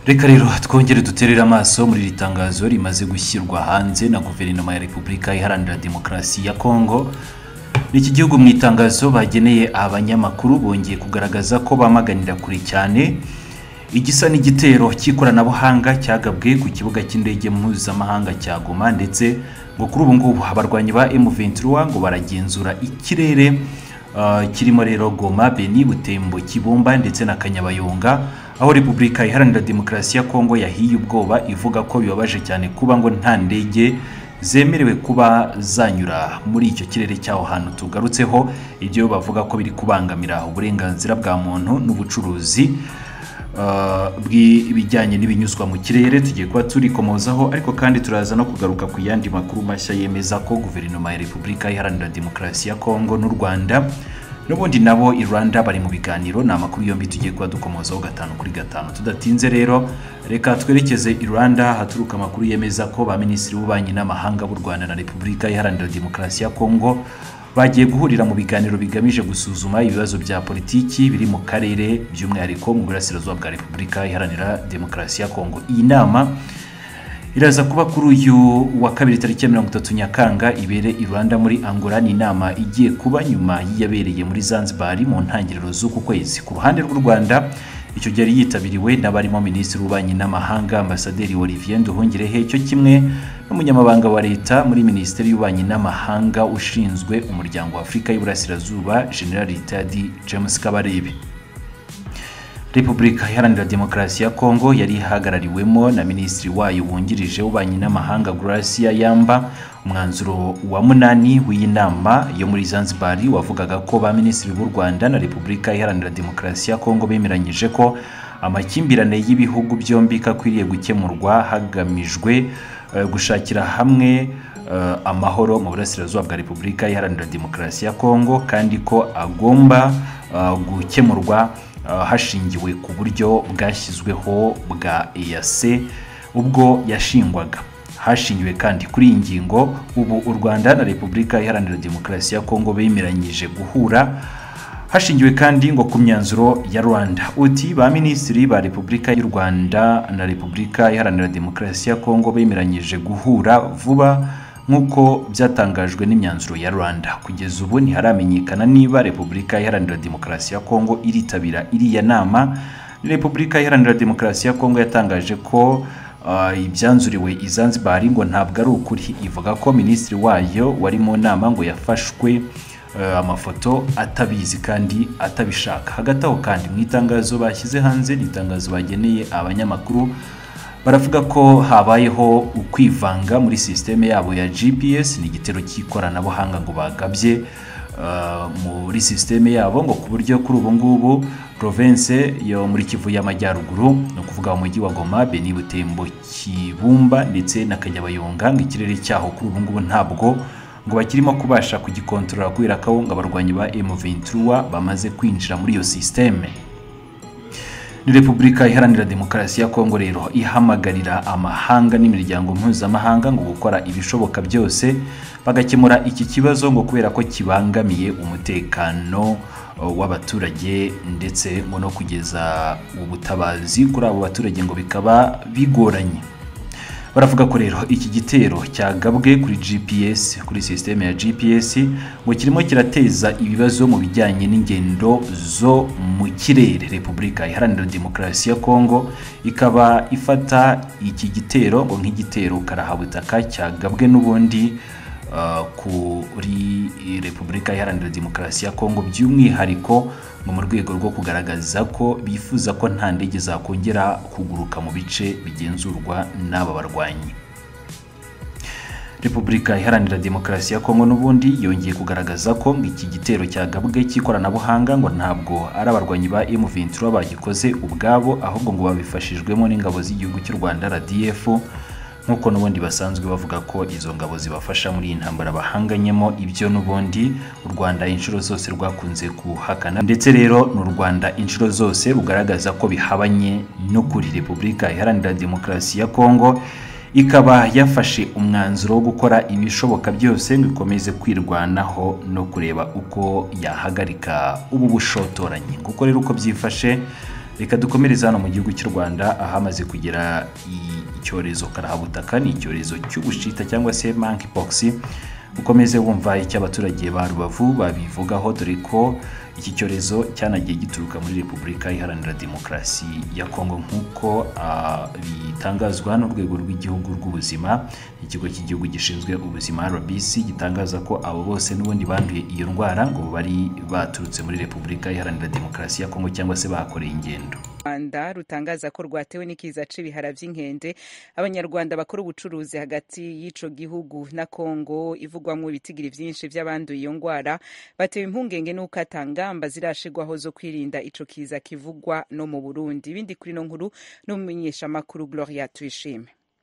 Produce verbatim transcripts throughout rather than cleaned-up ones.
Reka rero twongere duterera amaso muri ritangazo rimaze gushyirwa hanze na guverinoma ya Repubulika Iharanira Demokarasi ya Kongo. Iki gihugu mu itangazo bageneye abanyamakuru bongeye kugaragaza ko bamaganira kuri cyane igisa n'igitero cy'ikoranabuhanga cyagabwe ku kibuga cy'indege mpuzamahanga cya Goma, ndetse ngo kuri ubu ngubu abarwanyi ba M vingt-trois ngo baragenzura ikirere uh, kirimo rero Goma, Beni, Butembo, Kibumba ndetse na Kanyabayonga, aho Repubulika Iharanira Demokarasi ya Kongo yahiye ubwoba ivuga ko bibabaje cyane kuba ngo nta ndege zemerewe kuba zanyura muri icyo kirere cyaho hantu tugarutseho, ibyo bavuga ko biri kubangamira uburenganzira bwa muntu n'ubucuruzi uh, bw'ibijyanye n'ibinyuzwa mu kirere. Tugiye kuba turi komozaho, ariko kandi turaza no kugaruka ku yandi makuru mashya yemeza ko guverinoma ya Repubulika Iharanira Demokarasi ya Kongo n'u Rwanda n'ubundi nabo i Rwanda bari mu biganiro. Ni amakuru yombi tugiye kuba dukomozaho gatanu kuri gatanu. Tudatinze rero reka twerekeze i Rwanda, haturuka amakuru yemeza ko ba minisitiri w'ububanyi n'amahanga b'u Rwanda na Repubulika Iharanira Demokarasi ya Kongo bagiye guhurira mu biganiro bigamije gusuzuma ibibazo bya politiki biri mu karere, by'umwihariko mu burasirazuba bwa Repubulika Iharanira Demokarasi ya Kongo. Iyi nama iraza kuba kuri uyu wa kabiri tariki ya mirongo itatu Nyakanga ibere i Rwanda muri Angola. Ni inama igiye kuba nyuma yabereye muri Zanzibar mu ntangiriro z'uku kwezi. Ku ruhande rw'u Rwanda icyo gihe yitabiriwe n'abarimo minisitiri w'ububanyi n'amahanga Ambasaderi Olivier Nduhungirehe, cyo kimwe n'umunyamabanga wa leta muri minisiteri y'ububanyi n'amahanga ushinzwe umuryango wa Afurika y'Iburasirazuba General Ritadi James Kabarebe. Repubulika Iharanira Demokarasi ya Kongo yari ihagarariwemo na minisitiri wayo wungirije w'ububanyi n'amahanga Gracia Yamba. Umwanzuro wa munani w'inama yo muri Zanzibar wavugaga ko ba minisitiri b'u Rwanda na Repubulika Iharanira Demokarasi ya Kongo bemeranyije ko amakimbirane y'ibihugu byombi kakwiriye gukemurwa hagamijwe uh, gushakira hamwe uh, amahoro mu burasirazuba bwa Repubulika Iharanira Demokarasi ya Kongo, kandi ko agomba uh, gukemurwa Uh, hashingiwe ku buryo bwashyizweho bwa E A C ubwo yashingwaga. Hashingiwe kandi kuri iyi ngingo ubu u Rwanda na Repubulika Iharanira Demokarasi ya Kongo bemeranyije guhura, hashingiwe kandi ngo ku myanzuro ya Rwanda. Uti ba minisitiri ba Repubulika y'u Rwanda na Repubulika Iharanira Demokarasi ya Kongo bemeranyije guhura vuba nk'uko byatangajwe n'imyanzuro ya Rwanda. Kugeza ubu ntiharamenyekana niba Repubulika Iharanira Demokarasi ya Kongo iritabira iriya nama. Repubulika Iharanira Demokarasi ya Kongo yatangaje ko uh, ibyanzuriwe i Zanzibar ngo ntabwo ari ukuri. Ivuga ko minisitiri wayo wari mu nama ngo yafashwe uh, amafoto atabizi kandi atabishaka. Hagati aho kandi mu itangazo bashyize hanze, itangazo bageneye abanyamakuru, baravuga ko habayeho ukwivanga muri systeme yabo ya G P S. Ni igitero cy'ikoranabuhanga ngo bagabye uh, muri systeme yabo, ngo ku buryo kuri ubu ngubu province yo muri Kivu y'Amajyaruguru, no kuvuga mu mujyi wa Goma, Beni, Butembo, Kibumba ndetse na Kanyabayonga, ngo ikirere cyaho kuri ubu ngubu ntabwo ngo bakirimo kubasha kugikontrola kubera ko ngo abarwanyi ba M vingt-trois bamaze kwinjira muri iyo systeme. Repubulika Iharanira Demokarasi ya Kongo rero ihamagarira amahanga n'imiryango mpuzamahanga ngo gukora ibishoboka byose bagakemura iki kibazo, ngo kubera ko kibangamiye umutekano w'abaturage ndetse ngo no kugeza ubutabazi kuri abo baturage ngo bikaba bigoranye. Baravuga ko rero iki gitero cyagabwe kuri G P S, kuri systeme ya G P S, ngo kirimo kirateza ibibazo mu bijyanye n'ingendo zo mu kirere. Repubulika Iharanira Demokarasi ya Kongo ikaba ifata iki gitero ngo nk'igitero karahabutaka cyagabwe n'ubundi uh, kuri Repubulika Iharanira Demokarasi ya Kongo, by'umwihariko ngo mu rwego rwo kugaragaza ko bifuza ko nta ndege zakongera kuguruka mu bice bigenzurwa n'aba barwanyi. Repubulika Iharanira Demokarasi ya Kongo n'ubundi yongeye kugaragaza ko iki gitero cyagabwe cy'ikoranabuhanga ngo ntabwo ari abarwanyi ba M vingt-trois bagikoze ubwabo, ahubwo ngo babifashijwemo n'ingabo z'igihugu cy'u Rwanda R D F, nk'uko n'ubundi basanzwe bavuga ko izo ngabo zibafasha muri intambara bahanganyemo. Ibyo n'ubundi u Rwanda inshuro zose rwakunze kuhakana, ndetse rero n'u Rwanda inshuro zose rugaragaza ko bihabanye no kuri. Repubulika Iharanira Demokarasi ya Kongo ikaba yafashe umwanzuro wo gukora ibishoboka byose ngo ikomeze kwirwanaho no kureba uko yahagarika ubu bushotoranyi. Nguko rero uko byifashe Reka dukomereze hano mu gihugu cy'u Rwanda ahamaze kugera icyorezo karahabutaka, ni icyorezo cy'ubushita cyangwa se monkeypox. Ukomeze wumva icyo abaturage ba Rubavu babivugaho, dore ko iki cyorezo cyanagiye gituruka muri Repubulika Iharanira Demokarasi ya Kongo nk'uko uh, bitangazwa n'urwego rw'igihugu rw'ubuzima. Ikigo cy'igihugu gishinzwe ubuzima R B C gitangaza ko abo bose n'ubundi banduye iyo ndwara ngo bari baturutse muri Repubulika Iharanira Demokarasi ya Kongo cyangwa se bakoreye ingendo. Rwanda rutangaza ko rwatewe n'ikiza c'ibihara vy'inkende. Abanyarwanda bakora ubucuruzi hagati y'ico gihugu na Kongo ivugwamwo ibitigiri vyinshi vy'abanduye iyo ndwara batewe impungenge n'uko atangamba zirashigwaho zo kwirinda ico kiza kivugwa no mu Burundi. Ibindi kuri no nkuru n'umumenyesha makuru Gloria Tuyishime.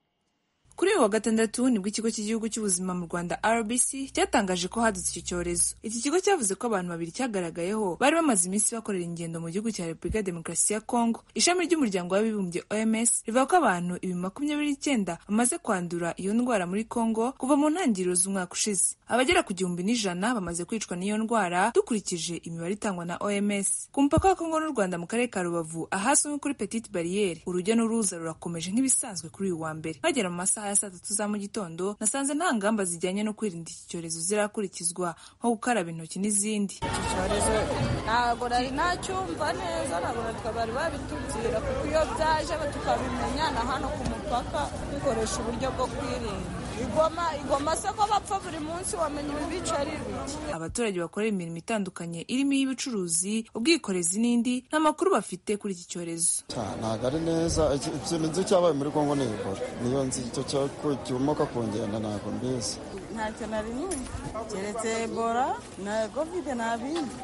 Kuri uyu wa gatandatu nibwo ikigo cy'igihugu cy'ubuzima mu Rwanda R B C cyatangaje ko hadutse icyo cyorezo. Iki kigo cyavuze ko abantu babiri cyagaragayeho bari bamaze iminsi bakorera ingendo mu gihugu cya Repubulika ya Demokarasi ya Kongo. Ishami ry'umuryango w'abibumbye O M S rivuga ko abantu ibi makumyabiri n'icyenda bamaze kwandura iyo ndwara muri Kongo kuva mu ntangiriro z'umwaka ushize. Abagera ku gihumbi n'ijana bamaze kwicwa n'iyo ndwara dukurikije imibare itangwa na O M S. Ku mupaka wa Kongo n'u Rwanda mu karere ka Rubavu ahazwi kuri Petite Barriere, urujya n'uruza rurakomeje nk'ibisanzwe kuri uyu wa mbere. Bagera mu masaha ya saa tatu za mu gitondo nasanze nta ngamba zijyanye no kwirinda iki cyorezo zirakurikizwa nko gukaraba intoki n'izindi. Iki cyorezo ntabwo nari nacyumva neza, ntabwo twabari babitubwira kuko iyo byaje tukabimenya na hano ku mupaka dukoresha uburyo bwo kwirinda. Igoma igoma se ko bapfa buri munsi wamenya ibibica ari biki. Abaturage bakorera imirimo itandukanye irimo iy'ubucuruzi, ubwikorezi n'indi nta makuru bafite kuri iki cyorezo. Ntabwo ari neza, ikintu nzi cyabaye muri Kongo ni Ebola, niyo nzi icyo cyomoka ku ngenda ntabwo mbizi. Ntacyo nari numva keretse Ebola na Covid nabindi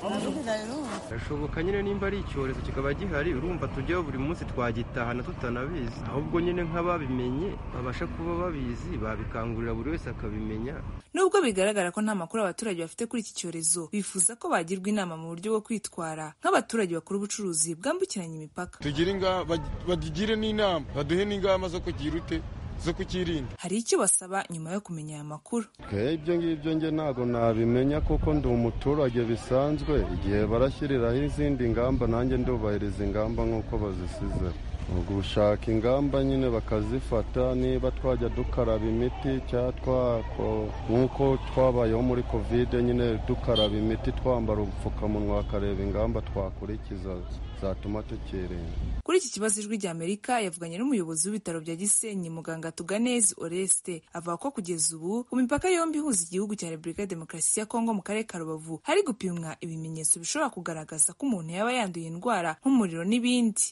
birashoboka nyine nimba ari icyorezo kikaba gihari, urumva tujyaho buri munsi twagitahana tutanabizi, ahubwo nyine nk'ababimenye babasha kuba babizi babikangurira buri wese akabimenya. Nubwo bigaragara ko nta makuru abaturage bafite kuri iki cyorezo, bifuza ko bagirwa inama mu buryo bwo kwitwara nk'abaturage bakora ubucuruzi bwambukiranya imipaka. Tugire inga bagire n'inama, baduhe n'ingamba zo kugira ute zo kukirinda. Hari icyo basaba nyuma yo kumenya aya makuru. Okay, ibyo ngibyo nge ntago nabimenya kuko ndi umuturage bisanzwe, igihe barashyiriraho izindi ngamba nanjye ndubahiriza ingamba nk'uko bazisize. Gushaka ingamba nyine bakazifata, niba twajya dukaraba imiti cyangwa nk'uko twabayeho muri Covid nyine dukaraba imiti, twambara ubupfukamunwa, bakareba ingamba twakurikiza zatuma tukirinda. Kuri iki kibazo ijwi rya Amerika yavuganye n'umuyobozi w'ibitaro bya Gisenyi muganga Tuganezi Oreste, avuga ko kugeza ubu ku mipaka yombi ihuza igihugu cya Repubulika ya Demokarasi ya Kongo mu karere ka Rubavu hari gupimwa ibimenyetso bishobora kugaragaza ko umuntu yaba yanduye indwara nk'umuriro n'ibindi.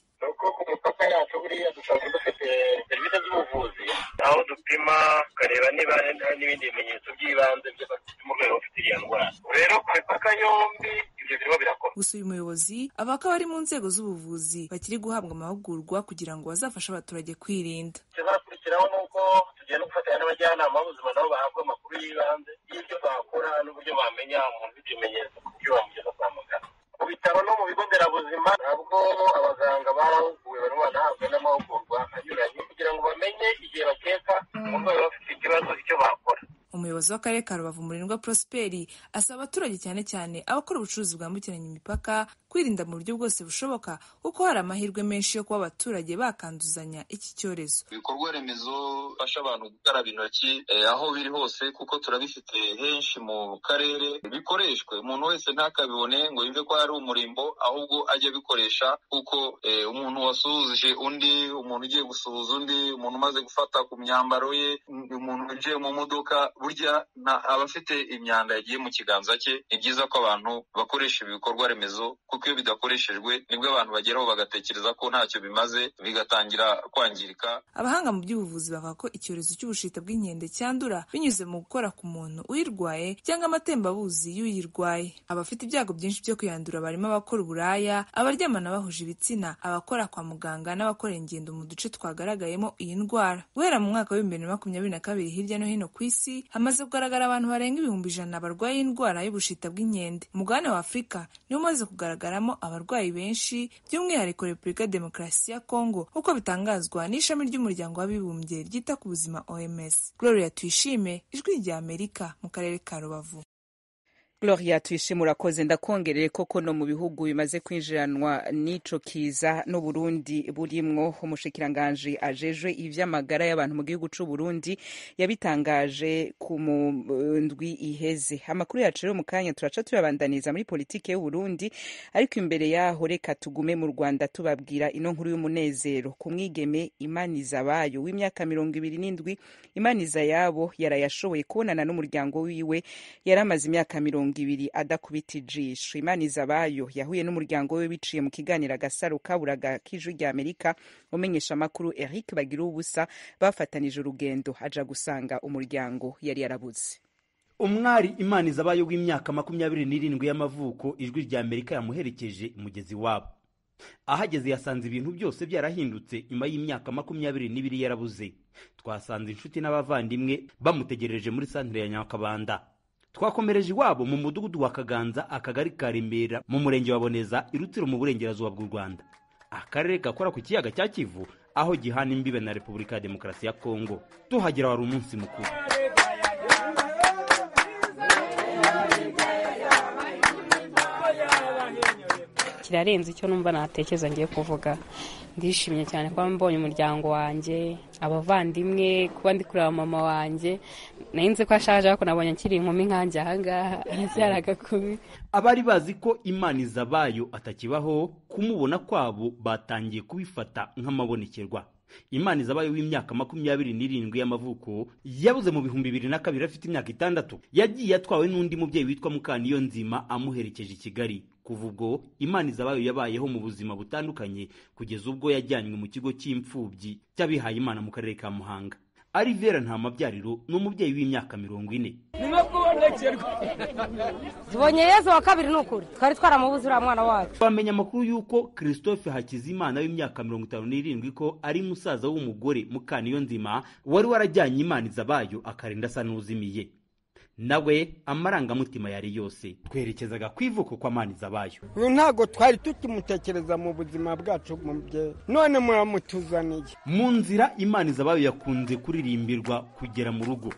Yacu buriya dusanzwe dufite serivisi z'ubuvuzi aho dupima tukareba niba n'ibindi bimenyetso by'ibanze mu rwego rufite iyo ndwara. Rero ku mipaka yombi ibyo birimo birakora. Gusa uyu muyobozi avuga ko abari mu nzego z'ubuvuzi bakiri guhabwa amahugurwa kugira ngo bazafashe abaturage kwirinda. Ikizakurikiraho ni uko tugenda gufatanya n'abajyanama b'ubuzima nabo bahabwa amakuru y'ibanze y'ibyo bakora n'uburyo bamenya umuntu ufite ibimenyetso ku buryo bamugeza kwa muganga. Mu bitaro no mu bigo nderabuzima ntabwo abaganga barahuguwe barimo banahabwa n'amahugurwa anyuranye kugira ngo bamenye igihe bakeka umurwayi bafite ikibazo icyo bakora. Umuyobozi w'akarere ka Rubavu Murindwa Prosperi asaba abaturage cyane cyane abakora ubucuruzi bwambukiranya imipaka kwirinda mu buryo bwose bushoboka kuko hari amahirwe menshi yo kuba abaturage bakanduzanya iki cyorezo. Ibikorwa remezo bifasha abantu gukaraba intoki eh, aho biri hose kuko turabifite henshi mu karere, bikoreshwe umuntu wese ntakabibone ngo yumve ko ari umurimbo, ahubwo ajye bikoresha kuko eh, umuntu wasuhuje undi, umuntu ugiye gusuhuza undi, umuntu umaze gufata ku myambaro ye, umuntu ugiye mu modoka, burya abafite imyanda yagiye mu kiganza cye. Ni byiza ko abantu bakoresha ibikorwa remezo kuko iyo bidakoreshejwe nibwo abantu bageraho bagatekereza ko ntacyo bimaze bigatangira kwangirika. Abahanga mu by'ubuvuzi bavuga ko icyorezo cy'ubushita bw'inkende cyandura binyuze mu gukora ku muntu uyirwaye cyangwa amatembabuzi y'uyirwaye. Abafite ibyago byinshi byo kuyandura barimo abakora uburaya, abaryamana bahuje ibitsina, abakora kwa muganga n'abakora ingendo mu duce twagaragayemo iyi ndwara. Guhera mu mwaka wa bibiri na makumyabiri na kabiri hirya no hino ku isi hamaze kugaragara abantu barenga ibihumbi ijana barwaye indwara y'ubushita bw'inkende. Umugabane wa Afurika niwo umaze kugaragaramo abarwayi benshi, by'umwihariko Repubulika ya Demokarasi ya Kongo nk'uko bitangazwa n'ishami ry'umuryango w'abibumbye ryita ku buzima O M S. Gloria Tuyishime, ijwi rya Amerika mu karere ka Rubavu. Gloria tuyishimura koze ndakongerere koko no mu bihugu bimaze kwinjiranwa n'ico kiza no Burundi burimwo umushikiranganje ajejwe ivy'amagara y'abantu mu gihugu c'u Burundi yabitangaje ku ndwi iheze. Amakuru yacu rero mu kanya turaca tuyabandaniza muri politike y'u Burundi, ariko imbere yaho reka tugume mu Rwanda tubabwira ino nkuru y'umunezero ku mwigeme Imanizabayo w'imyaka mirongo ibiri n'indwi. Imanizayabo yarayashoboye kubonana n'umuryango wiwe yaramaze imyaka mirongo ibiri adakubita ijisho. Imanizabayo yahuye n'umuryango we biciye mu kiganiro Agasaro kaburaga k'Ijwi rya Amerika. Umenyesha amakuru Eric Bagira ubusa bafatanije urugendo aja gusanga umuryango yari yarabuze. Umwari Imanizabayo w'imyaka makumyabiri n'irindwi y'amavuko, Ijwi rya Amerika yamuherekeje umugezi wabo. Ahageze yasanze ibintu byose byarahindutse nyuma y'imyaka makumyabiri n'ibiri yarabuze. Twasanze inshuti n'abavandimwe bamutegereje muri santere ya Nyakabanda. Twakomereje iwabo mu mudugudu wa Kaganza, akagari ka Remera, mu murenge wa Boneza, Irutiro mu burengerazuba bw'u Rwanda, akarere gakora ku kiyaga cya Kivu, aho gihana imbibe na Repubulika ya Demokarasi ya Kongo. Tuhagera wari umunsi mukuru. Kirarenze icyo numva natekereza ngiye kuvuga. Ndishimye cyane kuba mbonye umuryango wanjye, abavandimwe, kuba ndi kureba mama wanjye. Narinze ko ashaje ariko nabonye akiri inkumi nkanjye ahangaha aracyaraga kubi. Abari bazi ko Imanizabayo atakibaho, kumubona kwabo batangiye kubifata nk'amabonekerwa. Imanizabayo w'imyaka makumyabiri n'irindwi y'amavuko yabuze mu bihumbi bibiri na kabiri afite imyaka itandatu. Yagiye atwawe n'undi mubyeyi witwa Mukaniyo Nzima amuherekeje i Kigali. Kuva ubwo Imanizabayo yabayeho mu buzima butandukanye kugeza ubwo yajyanywe mu kigo cy'imfubyi cy'abihaye Imana mu karere ka Muhanga. Alivera Ntamabyariro ni umubyeyi w'imyaka mirongo ine. Tubonye Yesu wa kabiri n'ukuri twari twaramubuze uriya mwana wacu. Bamenya amakuru y'uko Christophe Hakizimana w'imyaka mirongo itanu n'irindwi ko ari musaza w'umugore Mukaniyo Nzima wari warajyanye Imanizabayo akarinda asa n'uzimiye. Nawe amarangamutima yari yose. Twerekezaga kwivuko kwa Imanizabayo. Uyu ntago twari tukimutekereza mu buzima bwacu mubye, none muramutuzaniye. Mu nzira Imanizabayo yakunze kuririmbirwa kugera mu rugo.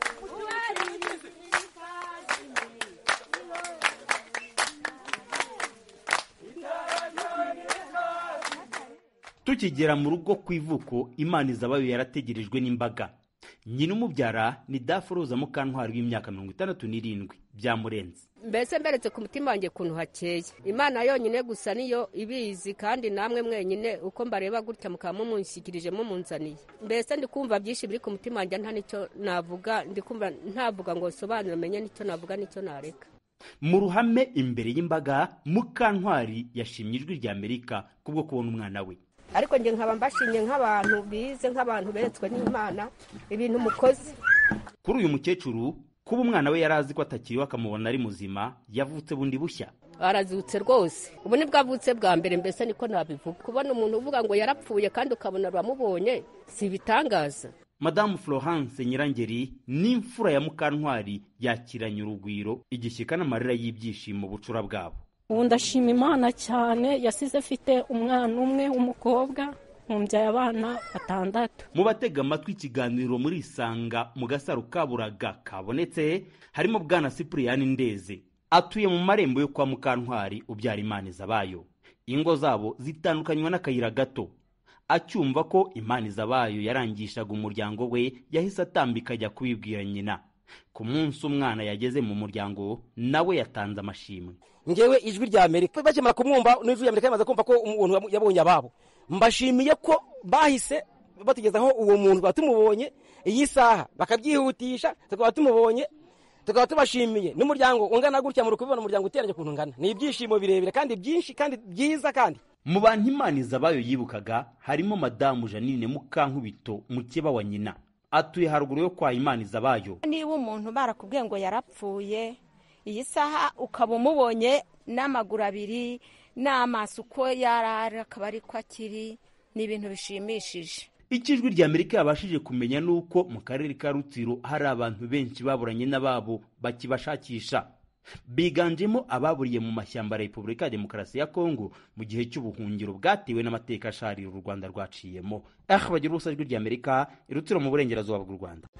Tukigera mu rugo kwivuko, Imanizabayo yarategerejwe n'imbaga. Nyina umubyara ni Daforoza Mukantwari w'imyaka mirongo itandatu n'irindwi byamurenze. Mbese mberetse ku mutima wanjye kuntu hakeye. Imana yonyine gusa niyo ibizi, kandi namwe mwenyine uko mbareba gutya mukamumunshikirije mumunzaniye. Mbese ndi kumva byinshi biri ku mutima wanjye, nta nicyo navuga, ndi kumva ntavuga ngo sobanura menye nicyo navuga nicyo nareka. Mu ruhame imbere y'imbaga, Mukantwari yashimye Ijwi rya Amerika kubwo kubona umwana we. Ariko nge nkaba mbashimye nk'abantu bize, nk'abantu beretswe n'Imana ibintu mukoze. Kuri uyu mukecuru kuba umwana we yarazi ko atakiriwe akamubona ari muzima, yavutse bundi bushya. Arazutse rwose. Ubu ni bwavutse bwa mbere, mbese niko nabivuga. Kubona umuntu uvuga ngo yarapfuye kandi ukabona ramubonye si bitangaza. Madame Florence Nyirangeri ni imfura ya Mukantwari, yakiranye urugwiro, igishyika n'amarira y'ibyishimo bucura bwabo. Ubu ndashima Imana cyane, yasize afite umwana umwe w'umukobwa, mumbyaye abana batandatu. Mu batega amatwi ikiganiro muri Isanga mu Gasaro kaburaga kabonetse harimo Bwana Cyprien Ndeze, atuye mu marembo yo kwa Mukantwari ubyara Imanizabayo. Ingo zabo zitandukanywa n'akayira gato. Acyumva ko Imanizabayo yarangishaga umuryango we, yahise atambika ajya kubibwira nyina. Ku munsi umwana yageze mu muryango, nawe yatanze amashimwe. Ngewe Ijwi rya Amerika bakimara kumwumva, n'Ijwi rya Amerika yamaze kumva ko umuntu yabonye ababo, mbashimiye ko bahise batugezaho uwo muntu batumubonye iyi saha bakabyihutisha, tukaba tumubonye, tukaba tubashimiye. N'umuryango ungana gutya mu rukubibona umuryango uteranye kuntu ngana, ni ibyishimo birebire kandi byinshi kandi byiza. Kandi mu bantu Imanizabayo yibukaga harimo Madamu Janine Mukankubito, mukeba wa nyina, atuye haruguru yo kwa Imanizabayo. Niba umuntu barakubwiye ngo yarapfuye, iyi saha ukaba umubonye n'amaguru abiri n'amaso uko yarara akaba ari ko akiri, ni ibintu bishimishije. Ikijwi rya Amerika yabashije kumenya nuko mu karere ka Rutsiro hari abantu benshi baburanye n'ababo bakibashakisha, biganjemo ababuriye mu mashyamba ya Repubulika ya Demokarasi ya Kongo mu gihe cy'ubuhungiro bwatewe n'amateka asharira u Rwanda rwaciyemo. Ah, bagira ubusa Ijwi rya Amerika, Rutsiro mu burengerazuba bw'u Rwanda.